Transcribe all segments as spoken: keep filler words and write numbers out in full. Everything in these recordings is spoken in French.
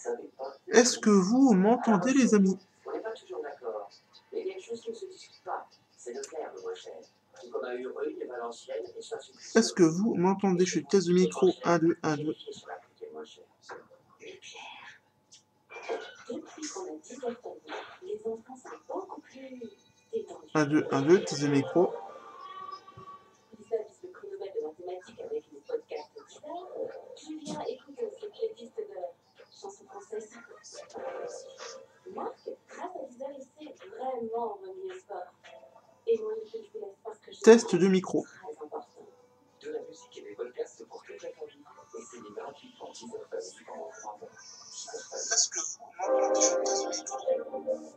Est-ce que vous m'entendez, les amis? On n'est pas toujours d'accord, mais il y a une chose qui ne se discute pas, c'est le clair le moins cher. Donc on a eu Rueil et Valenciennes, et ça suffit. Est-ce que vous m'entendez? Je suis test de micro. un, deux, un, deux. Depuis qu'on a dix-neuf ans, les enfants sont beaucoup plus détendus. un, deux, un, deux, test de micro. Lisa lise le prix Nobel de mathématiques avec les podcasts d'Isa. Julien écoute ses playlists de chansons françaises. Marc, grâce à Lisa, il s'est vraiment remis au sport. Et moi, je vous laisse parce que je Test de micro. très important. De la musique et des podcasts pour toute la famille. Essayez gratuitement Deezer Family pendant trois mois. Deezer Family. Est-ce que vous m'entendez? Je suis test de micro.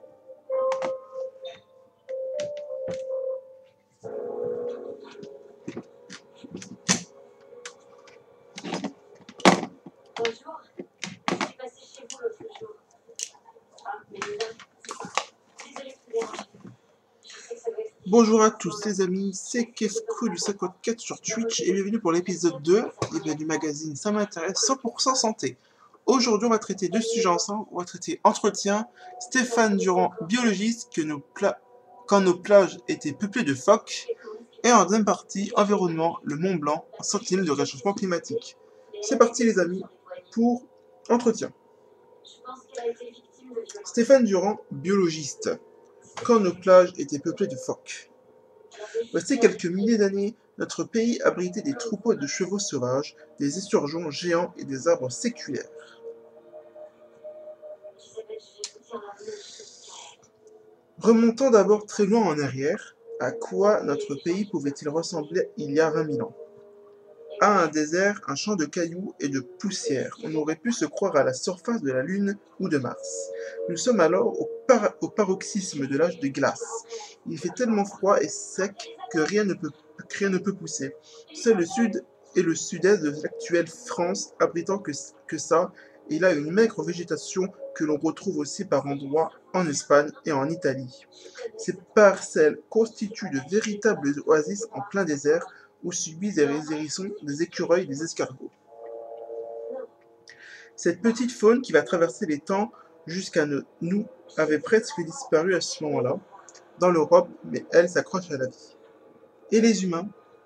Bonjour, je suis passée chez vous l'autre jour. Ah, mais Lisa, désolée de te déranger. Je sais que ça doit être... Bonjour à tous les amis, c'est Kesco du cinquante-quatre sur Twitch et bienvenue pour l'épisode deux du magazine Ça m'intéresse cent pour cent santé. Aujourd'hui on va traiter deux sujets ensemble, on va traiter entretien, Stéphane Durand, biologiste, que nos pla... quand nos plages étaient peuplées de phoques, et en deuxième partie, environnement, le Mont Blanc, sentinelle du réchauffement climatique. C'est parti les amis, pour entretien. Je pense qu'elle a été victime de violence. Stéphane Durand, biologiste. Quand nos plages étaient peuplées de phoques. Voici quelques milliers d'années, notre pays abritait des troupeaux de chevaux sauvages, des esturgeons géants et des arbres séculaires. Isabelle, je vais vous dire l'avenir de ce Remontons d'abord très loin en arrière, à quoi notre pays pouvait-il ressembler il y a vingt mille ans? À un désert, un champ de cailloux et de poussière. On aurait pu se croire à la surface de la Lune ou de Mars. Nous sommes alors au, par au paroxysme de l'âge de glace. Il fait tellement froid et sec que rien ne peut, rien ne peut pousser. Seul le sud et le sud-est de l'actuelle France abritant que, que ça, et là une maigre végétation que l'on retrouve aussi par endroits en Espagne et en Italie. Ces parcelles constituent de véritables oasis en plein désert, où subissent des hérissons, des écureuils, des escargots. Cette petite faune qui va traverser les temps jusqu'à nous avait presque disparu à ce moment-là, dans l'Europe, mais elle s'accroche à la vie. Et les humains?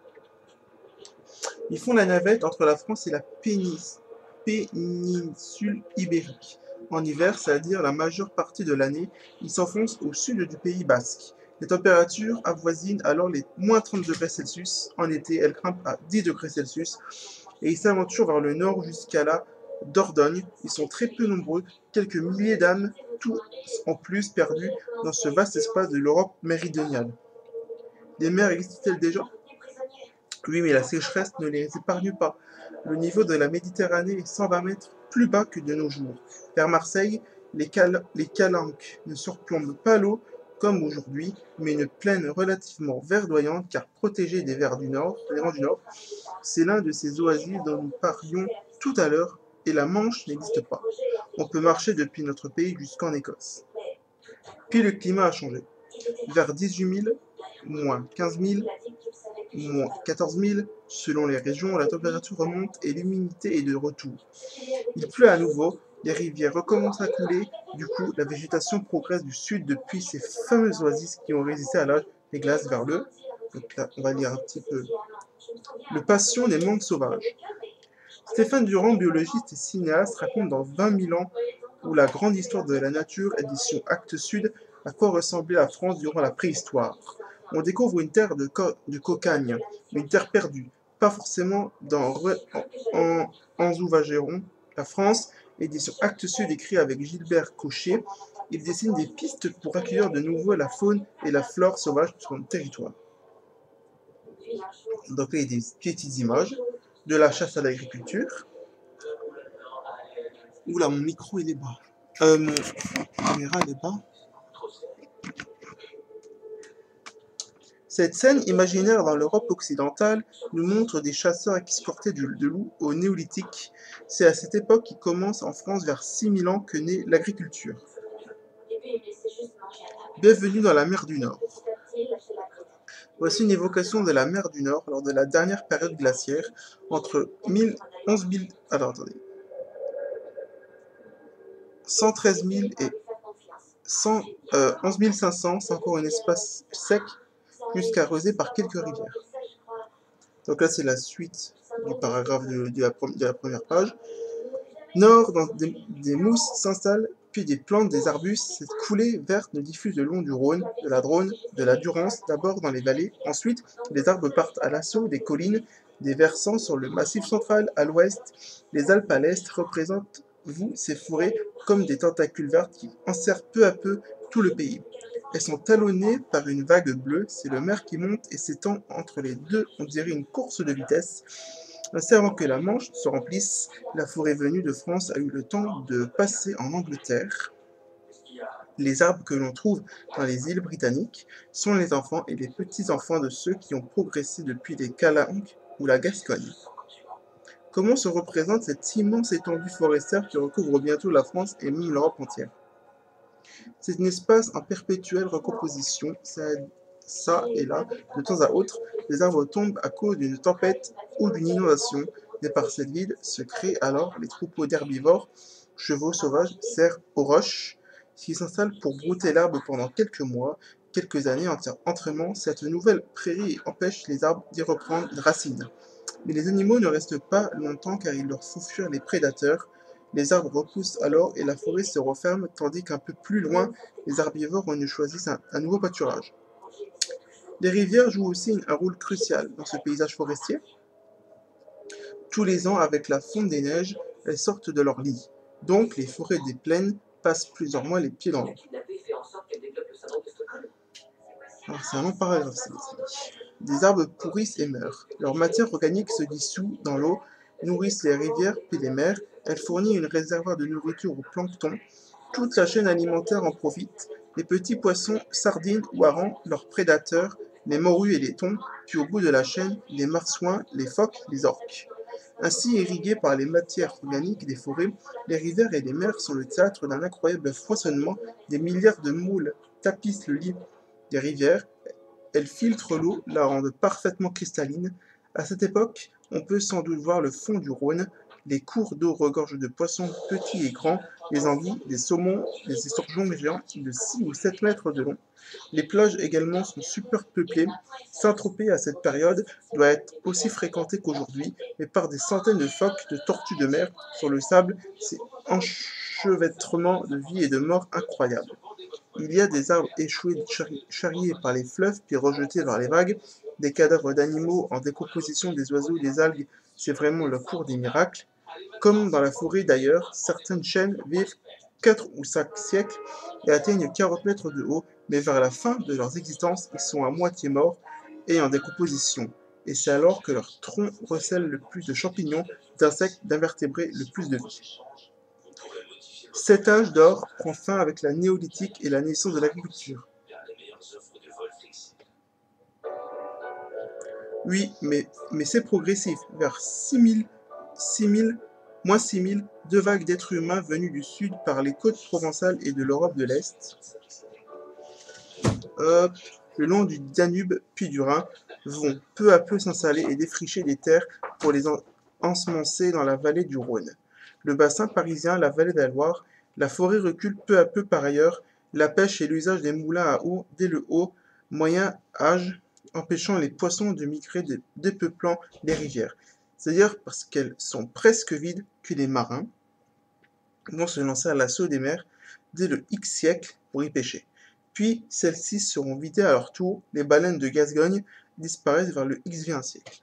Ils font la navette entre la France et la pénis, péninsule ibérique. En hiver, c'est-à-dire la majeure partie de l'année, ils s'enfoncent au sud du Pays basque. Les températures avoisinent alors les moins trente degrés Celsius. En été, elles grimpent à dix degrés Celsius. Et ils s'aventurent vers le nord jusqu'à la Dordogne. Ils sont très peu nombreux, quelques milliers d'âmes, tous en plus perdus dans ce vaste espace de l'Europe méridionale. Les mers existent-elles déjà? Oui, mais la sécheresse ne les épargne pas. Le niveau de la Méditerranée est cent vingt mètres plus bas que de nos jours. Vers Marseille, les, cal les calanques ne surplombent pas l'eau comme aujourd'hui, mais une plaine relativement verdoyante car protégée des vents du Nord. Des vents du Nord. C'est l'un de ces oasis dont nous parlions tout à l'heure, et la Manche n'existe pas. On peut marcher depuis notre pays jusqu'en Écosse. Puis le climat a changé. Vers dix-huit mille, moins quinze mille, moins quatorze mille, selon les régions, la température remonte et l'humidité est de retour. Il pleut à nouveau, les rivières recommencent à couler, du coup la végétation progresse du sud depuis ces fameuses oasis qui ont résisté à l'âge des glaces vers le... Donc là, on va lire un petit peu. Le passion des mondes sauvages. Stéphane Durand, biologiste et cinéaste, raconte dans vingt mille ans ou la grande histoire de la nature, édition Actes Sud, à quoi ressemblait la France durant la préhistoire. On découvre une terre de, co de cocagne, une terre perdue, pas forcément dans en, en Zouvageron. La France, édition Actes Sud, écrit avec Gilbert Cochet, il dessine des pistes pour accueillir de nouveau la faune et la flore sauvage sur notre territoire. Donc là, il y a des petites images de la chasse à l'agriculture. Oula, mon micro il est bas. Euh, mon caméra elle est bas. Cette scène imaginaire dans l'Europe occidentale nous montre des chasseurs escortés de loups au néolithique. C'est à cette époque qui commence en France vers six mille ans que naît l'agriculture. Bienvenue dans la mer du Nord. Voici une évocation de la mer du Nord lors de la dernière période glaciaire entre mille, onze mille... Alors attendez. cent treize mille et cent, euh, onze mille cinq cents, c'est encore un espace sec jusqu'à arrosé par quelques rivières. Donc là, c'est la suite du paragraphe de, de, la, de la première page. Nord, dans des, des mousses s'installent, puis des plantes, des arbustes. Cette coulée verte ne diffuse le long du Rhône, de la Drône, de la Durance, d'abord dans les vallées. Ensuite, les arbres partent à l'assaut des collines, des versants sur le massif central à l'ouest. Les Alpes à l'est représentent, vous, ces forêts, comme des tentacules vertes qui enserrent peu à peu tout le pays. Elles sont talonnées par une vague bleue, c'est le mer qui monte et s'étend entre les deux, on dirait une course de vitesse. Ainsi, avant que la Manche se remplisse, la forêt venue de France a eu le temps de passer en Angleterre. Les arbres que l'on trouve dans les îles britanniques sont les enfants et les petits-enfants de ceux qui ont progressé depuis les Calanques ou la Gascogne. Comment se représente cette immense étendue forestière qui recouvre bientôt la France et même l'Europe entière? C'est un espace en perpétuelle recomposition, ça, ça et là, de temps à autre, les arbres tombent à cause d'une tempête ou d'une inondation. Des parcelles vides se créent alors les troupeaux d'herbivores, chevaux sauvages, cerfs aux roches, qui s'installent pour brouter l'herbe pendant quelques mois, quelques années entièrement. Cette nouvelle prairie empêche les arbres d'y reprendre racine. Mais les animaux ne restent pas longtemps car il leur faut fuir les prédateurs. Les arbres repoussent alors et la forêt se referme, tandis qu'un peu plus loin, les herbivores ont choisi un, un nouveau pâturage. Les rivières jouent aussi un rôle crucial dans ce paysage forestier. Tous les ans, avec la fonte des neiges, elles sortent de leur lit. Donc, les forêts des plaines passent plusieurs mois les pieds dans l'eau. Alors, c'est un long paragraphe, ça. Des arbres pourrissent et meurent. Leur matière organique se dissout dans l'eau, nourrissent les rivières puis les mers. Elle fournit une réservoir de nourriture au plancton. Toute la chaîne alimentaire en profite. Les petits poissons, sardines ou harengs, leurs prédateurs, les morues et les thons, puis au bout de la chaîne, les marsouins, les phoques, les orques. Ainsi irrigués par les matières organiques des forêts, les rivières et les mers sont le théâtre d'un incroyable foisonnement. Des milliards de moules tapissent le lit des rivières. Elles filtrent l'eau, la rendent parfaitement cristalline. À cette époque, on peut sans doute voir le fond du Rhône. Les cours d'eau regorgent de poissons petits et grands, des anguilles, des saumons, des esturgeons géants de six ou sept mètres de long. Les plages également sont super peuplées. Saint-Tropez à cette période doit être aussi fréquentée qu'aujourd'hui, mais par des centaines de phoques, de tortues de mer. Sur le sable, c'est enchevêtrement de vie et de mort incroyable. Il y a des arbres échoués, charriés par les fleuves puis rejetés vers les vagues, des cadavres d'animaux en décomposition, des oiseaux, des algues, c'est vraiment le cours des miracles. Comme dans la forêt d'ailleurs, certaines chênes vivent quatre ou cinq siècles et atteignent quarante mètres de haut, mais vers la fin de leur existence, ils sont à moitié morts et en décomposition. Et c'est alors que leur tronc recèle le plus de champignons, d'insectes, d'invertébrés, le plus de vie. Cet âge d'or prend fin avec la néolithique et la naissance de l'agriculture. Oui, mais, mais c'est progressif. Vers six mille, six mille, moins six mille, deux vagues d'êtres humains venus du sud par les côtes provençales et de l'Europe de l'Est, hop, le long du Danube puis du Rhin, vont peu à peu s'installer et défricher des terres pour les en- ensemencer dans la vallée du Rhône. Le bassin parisien, la vallée de la Loire, la forêt recule peu à peu par ailleurs, la pêche et l'usage des moulins à eau dès le haut Moyen Âge, empêchant les poissons de migrer, dépeuplant les rivières. C'est-à-dire parce qu'elles sont presque vides que les marins vont se lancer à l'assaut des mers dès le X siècle pour y pêcher. Puis celles-ci seront vidées à leur tour, les baleines de Gascogne disparaissent vers le X-vingt siècle.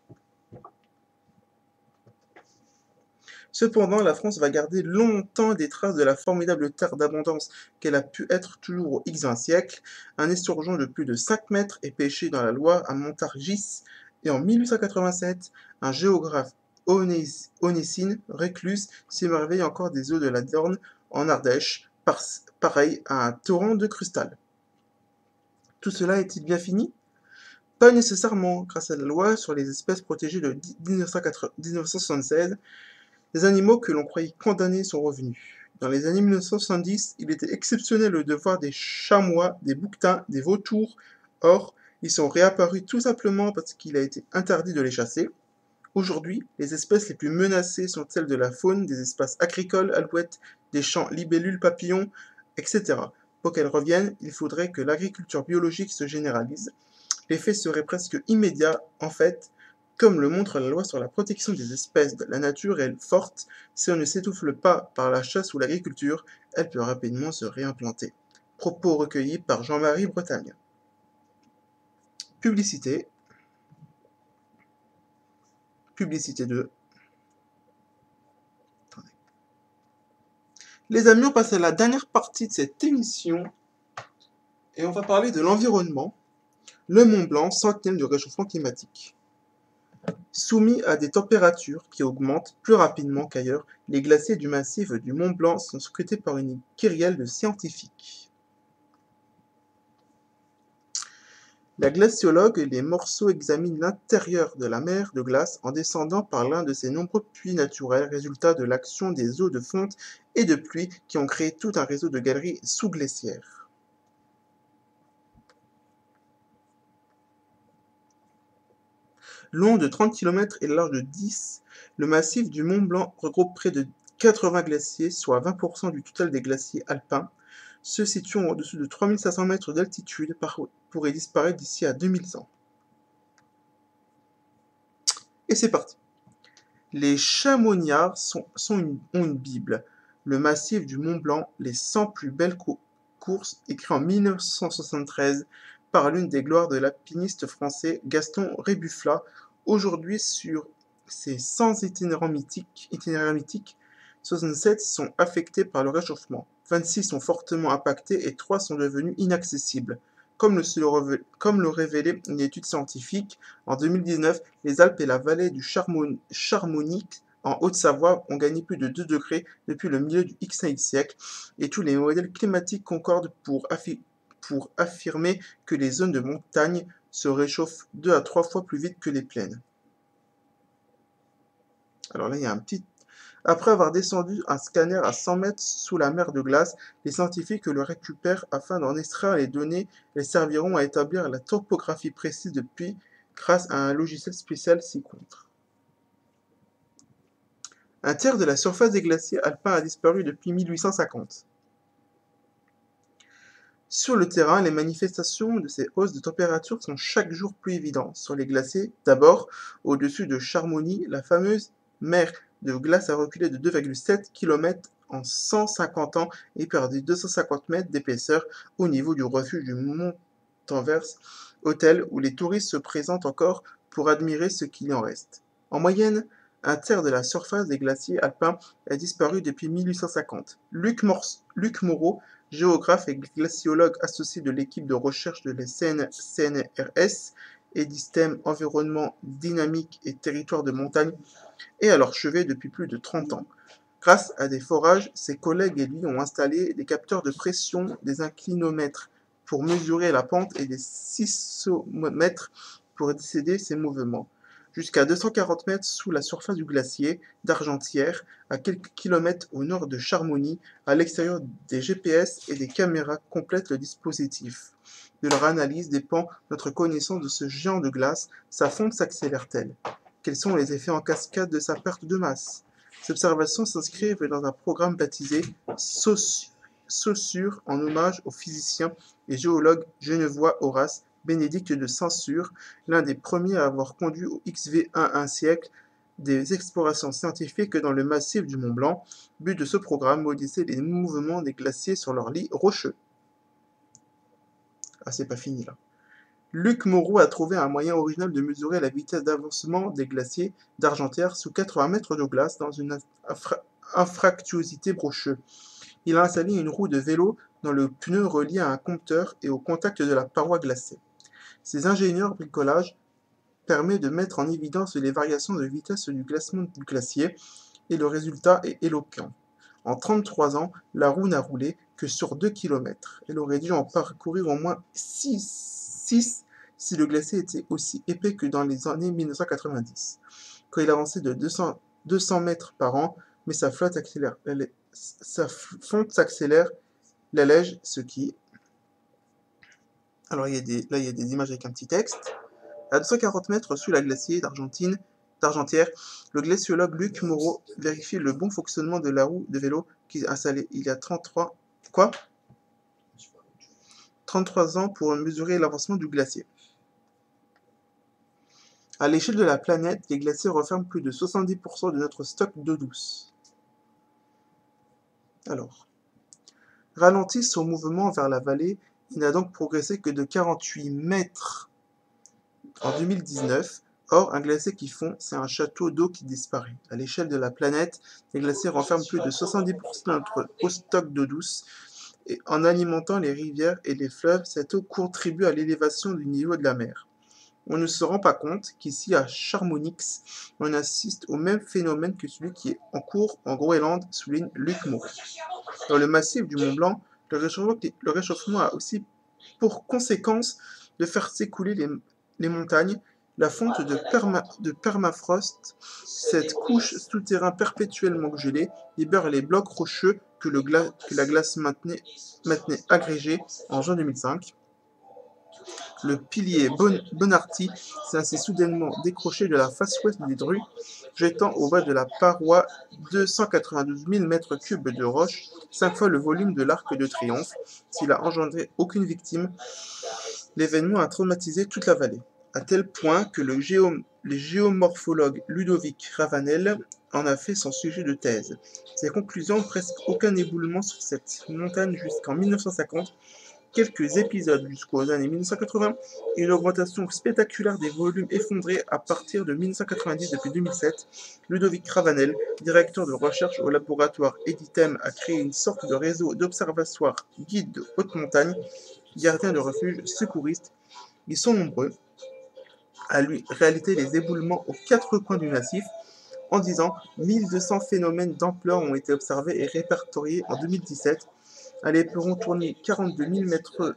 Cependant, la France va garder longtemps des traces de la formidable terre d'abondance qu'elle a pu être toujours au X-vingt siècle. Un esturgeon de plus de cinq mètres est pêché dans la Loire à Montargis, et en mille huit cent quatre-vingt-sept, un géographe Onésime Réclus s'émerveille encore des eaux de la Dorne en Ardèche, par, pareil à un torrent de cristal. Tout cela est-il bien fini? Pas nécessairement, grâce à la loi sur les espèces protégées de mille neuf cent soixante-seize, les animaux que l'on croyait condamnés sont revenus. Dans les années mille neuf cent soixante-dix, il était exceptionnel de voir des chamois, des bouquetins, des vautours. Or, ils sont réapparus tout simplement parce qu'il a été interdit de les chasser. Aujourd'hui, les espèces les plus menacées sont celles de la faune, des espaces agricoles, alouettes, des champs libellules papillons, et cetera. Pour qu'elles reviennent, il faudrait que l'agriculture biologique se généralise. L'effet serait presque immédiat, en fait. Comme le montre la loi sur la protection des espèces, la nature est forte. Si on ne s'étouffe pas par la chasse ou l'agriculture, elle peut rapidement se réimplanter. Propos recueillis par Jean-Marie Bretagne. Publicité. Publicité deux. Attendez. Les amis, on passe à la dernière partie de cette émission. Et on va parler de l'environnement. Le Mont Blanc, sentinelle du réchauffement climatique. Soumis à des températures qui augmentent plus rapidement qu'ailleurs, les glaciers du massif du Mont Blanc sont scrutés par une kyrielle de scientifiques. La glaciologue Les Morceaux examine l'intérieur de la mer de glace en descendant par l'un de ces nombreux puits naturels, résultat de l'action des eaux de fonte et de pluie qui ont créé tout un réseau de galeries sous-glaciaires. Long de trente kilomètres et large de dix, le massif du Mont Blanc regroupe près de quatre-vingts glaciers, soit vingt pour cent du total des glaciers alpins. Ceux situant au-dessus de trois mille cinq cents mètres d'altitude pourraient disparaître d'ici à deux mille ans. Et c'est parti. Les chamoniards sont, sont une, ont une bible. Le massif du Mont Blanc, les cent plus belles co courses, écrit en mille neuf cent soixante-treize par l'une des gloires de l'alpiniste français Gaston Rébufflat. Aujourd'hui, sur ces cent itinéraires mythiques, itinéraires mythiques, soixante-sept sont affectés par le réchauffement, vingt-six sont fortement impactés et trois sont devenus inaccessibles. Comme le, comme le révélait une étude scientifique, en deux mille dix-neuf, les Alpes et la vallée du Charmon Charmonique en Haute-Savoie ont gagné plus de deux degrés depuis le milieu du Xe siècle, et tous les modèles climatiques concordent pour, affi pour affirmer que les zones de montagne se réchauffent deux à trois fois plus vite que les plaines. Alors là, il y a un petit... Après avoir descendu un scanner à cent mètres sous la mer de glace, les scientifiques le récupèrent afin d'en extraire les données et serviront à établir la topographie précise de puits grâce à un logiciel spécial ci-contre. Un tiers de la surface des glaciers alpins a disparu depuis mille huit cent cinquante. Sur le terrain, les manifestations de ces hausses de température sont chaque jour plus évidentes. Sur les glaciers, d'abord, au-dessus de Chamonix, la fameuse mer de glace a reculé de deux virgule sept kilomètres en cent cinquante ans et perdu deux cent cinquante mètres d'épaisseur au niveau du refuge du Montanvers, hôtel où les touristes se présentent encore pour admirer ce qu'il en reste. En moyenne, un tiers de la surface des glaciers alpins a disparu depuis mille huit cent cinquante. Luc, Luc Moreau, géographe et glaciologue associé de l'équipe de recherche de la C N R S et d'ISTEM Environnement Dynamique et Territoire de Montagne, est à leur chevet depuis plus de trente ans. Grâce à des forages, ses collègues et lui ont installé des capteurs de pression, des inclinomètres pour mesurer la pente et des sismomètres pour décider ses mouvements. Jusqu'à deux cent quarante mètres sous la surface du glacier d'Argentière, à quelques kilomètres au nord de Chamonix, à l'extérieur des G P S et des caméras complètent le dispositif. De leur analyse dépend notre connaissance de ce géant de glace. Sa fonte s'accélère-t-elle? Quels sont les effets en cascade de sa perte de masse? Ces observations s'inscrivent dans un programme baptisé Saussure en hommage au physicien et géologue genevois Horace Bénédicte de Saussure, l'un des premiers à avoir conduit au X V un un siècle des explorations scientifiques dans le massif du Mont Blanc. But de ce programme, modéliser les mouvements des glaciers sur leur lit rocheux. Ah, c'est pas fini là. Luc Moreau a trouvé un moyen original de mesurer la vitesse d'avancement des glaciers d'Argentière sous quatre-vingts mètres de glace dans une infractuosité rocheuse. Il a installé une roue de vélo dans le pneu relié à un compteur et au contact de la paroi glacée. Ces ingénieurs bricolage permet de mettre en évidence les variations de vitesse du glacement du glacier et le résultat est éloquent. En trente-trois ans, la roue n'a roulé que sur deux kilomètres. Elle aurait dû en parcourir au moins six si le glacier était aussi épais que dans les années mille neuf cent quatre-vingt-dix, quand il avançait de deux cents mètres par an, mais sa flotte accélère, elle, sa fonte s'accélère, l'allège, ce qui... Alors il y a des, là il y a des images avec un petit texte. À deux cent quarante mètres sous la glacier d'Argentine, d'Argentière, le glaciologue Luc Moreau vérifie le bon fonctionnement de la roue de vélo qu'il a installée il y a trente-trois, quoi trente-trois ans pour mesurer l'avancement du glacier. À l'échelle de la planète, les glaciers referment plus de soixante-dix pour cent de notre stock d'eau douce. Alors, ralentit son mouvement vers la vallée, il n'a donc progressé que de quarante-huit mètres en deux mille dix-neuf. Or, un glacier qui fond, c'est un château d'eau qui disparaît. À l'échelle de la planète, les glaciers renferment plus de soixante-dix pour cent de notre haut stock d'eau douce. Et en alimentant les rivières et les fleuves, cette eau contribue à l'élévation du niveau de la mer. On ne se rend pas compte qu'ici, à Chamonix, on assiste au même phénomène que celui qui est en cours en Groenland, souligne Luc Moreau. Dans le massif du Mont Blanc, le réchauffement, le réchauffement a aussi pour conséquence de faire s'écouler les, les montagnes. La fonte de, perma, de permafrost, cette couche souterraine perpétuellement gelée, libère les blocs rocheux que, le gla, que la glace maintenait, maintenait agrégés en juin deux mille cinq. Le pilier bon, Bonarty s'est ainsi soudainement décroché de la face ouest des Drues, jetant au bas de la paroi deux cent quatre-vingt-douze mille mètres cubes de roche, cinq fois le volume de l'Arc de Triomphe. S'il a engendré aucune victime, l'événement a traumatisé toute la vallée, à tel point que le, géo, le géomorphologue Ludovic Ravanel en a fait son sujet de thèse. Ses conclusions, presque aucun éboulement sur cette montagne jusqu'en mille neuf cent cinquante, quelques épisodes jusqu'aux années mille neuf cent quatre-vingts et une augmentation spectaculaire des volumes effondrés à partir de mille neuf cent quatre-vingt-dix depuis deux mille sept. Ludovic Ravanel, directeur de recherche au laboratoire Editem, a créé une sorte de réseau d'observatoires guides de haute montagne, gardiens de refuges, secouristes. Ils sont nombreux à lui réaliser les éboulements aux quatre coins du massif. En dix ans, mille deux cents phénomènes d'ampleur ont été observés et répertoriés en deux mille dix-sept. À l'éperon tourné quarante-deux mille mètres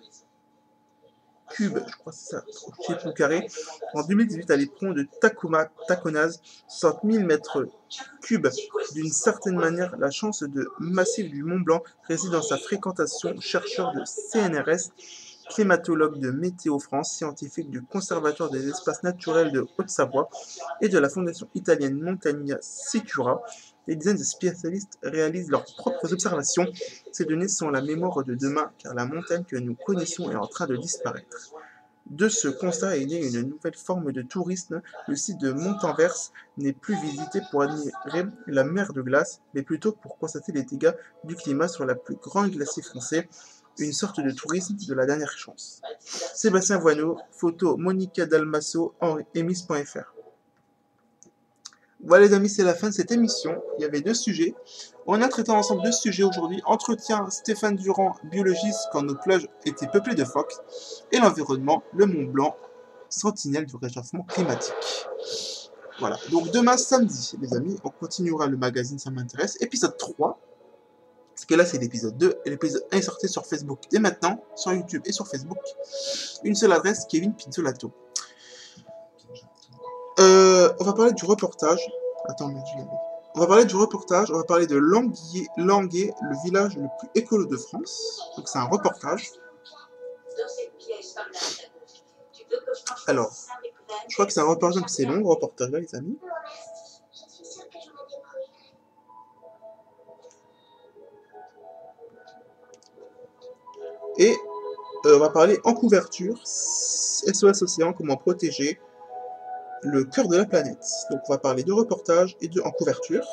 cubes, je crois que c'est ça, pieds carrés. En deux mille dix-huit, à l'éperon de Takuma, Takonaz, soixante mille mètres cubes. D'une certaine manière, la chance de massif du Mont Blanc réside dans sa fréquentation. Chercheur de C N R S, climatologue de Météo France, scientifique du Conservatoire des espaces naturels de Haute-Savoie et de la fondation italienne Montagna Sicura, des dizaines de spécialistes réalisent leurs propres observations. Ces données sont la mémoire de demain, car la montagne que nous connaissons est en train de disparaître. De ce constat est née une nouvelle forme de tourisme. Le site de Montanvers n'est plus visité pour admirer la mer de glace, mais plutôt pour constater les dégâts du climat sur la plus grande glacier français. Une sorte de tourisme de la dernière chance. Sébastien Voineau, photo Monica Dalmasso, emis point f r. Voilà les amis, c'est la fin de cette émission. Il y avait deux sujets. On a traité ensemble deux sujets aujourd'hui. Entretien Stéphane Durand, biologiste, quand nos plages étaient peuplées de phoques. Et l'environnement, le Mont Blanc, sentinelle du réchauffement climatique. Voilà, donc demain samedi, les amis, on continuera le magazine Ça m'intéresse. Épisode trois. Parce que là, c'est l'épisode deux. Et l'épisode un est sorti sur Facebook dès maintenant, sur YouTube et sur Facebook. Une seule adresse, Kevin Pizzolato. Euh, on va parler du reportage. Attends, mais je l'avais. On va parler du reportage. On va parler de Languier, Languet, le village le plus écolo de France. Donc, c'est un reportage. Alors, je crois que c'est un reportage, donc c'est long, le reportage là, les amis. Et euh, on va parler en couverture, S O S Océan, comment protéger le cœur de la planète. Donc on va parler de reportage et de en couverture.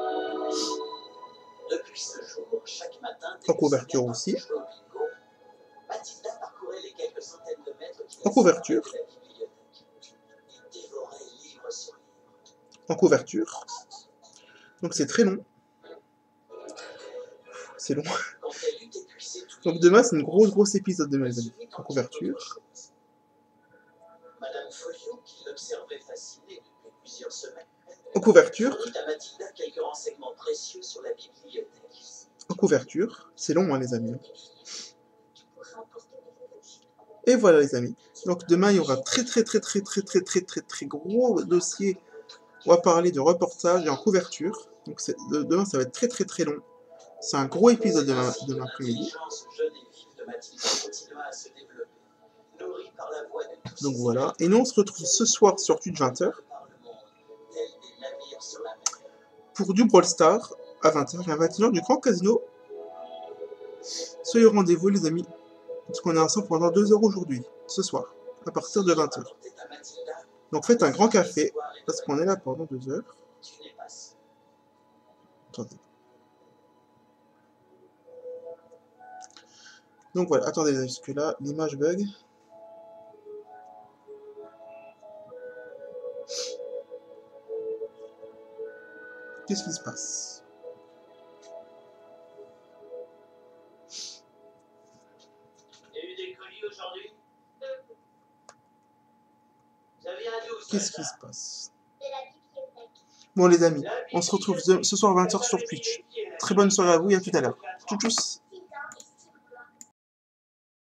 Depuis ce jour, chaque matin, en couverture aussi. Mathilda parcourait les quelques centaines de mètres qui en couverture. de la bibliothèque. Il dévorait livre sur livre. En couverture. Donc c'est très long. C'est long. Quand elle eut épuisé tout Donc demain c'est une grosse grosse épisode de mes amis. En couverture. Madame Folliot, qui l'observait fascinée depuis plusieurs semaines, En couverture. fournit à Mathilda quelques renseignements précieux sur la bibliothèque. En couverture. C'est long hein les amis. Et voilà les amis. Donc demain il y aura très très très très très très très très très gros dossier. On va parler de reportage et en couverture. Donc demain ça va être très très très long. C'est un gros épisode demain, demain après-midi. Donc voilà. Et nous on se retrouve ce soir sur Twitch vingt heures. pour du Brawl Stars à vingt heures et à vingt et une heures du Grand Casino. Soyez au rendez-vous les amis, parce qu'on est ensemble pendant deux heures aujourd'hui, ce soir, à partir de vingt heures. Donc faites un grand café, parce qu'on est là pendant deux heures. Attendez. Donc voilà, attendez, parce que là, l'image bug. Qu'est-ce qui se passe? Qu'est-ce qui se passe? Bon les amis, on se retrouve ce soir à vingt heures sur Twitch. Très bonne soirée à vous et à tout à l'heure. Tchou tchous.